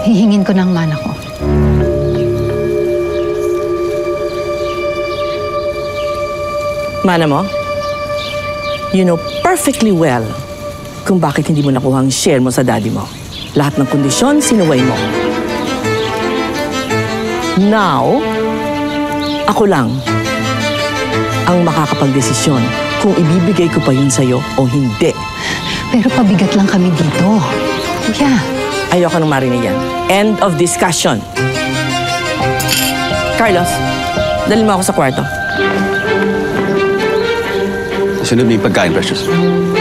hihingin ko ng mana ko. Mana mo? You know perfectly well kung bakit hindi mo nakuha ang share mo sa daddy mo. Lahat ng kondisyon, sinuway mo. Now, ako lang ang makakapagdesisyon kung ibibigay ko pa yun sa'yo o hindi. Pero pabigat lang kami dito. Kuya. Ayoko nang marinig yan. End of discussion. Carlos, dalhin mo ako sa kwarto. Sunod mo yung pagkain, Precious.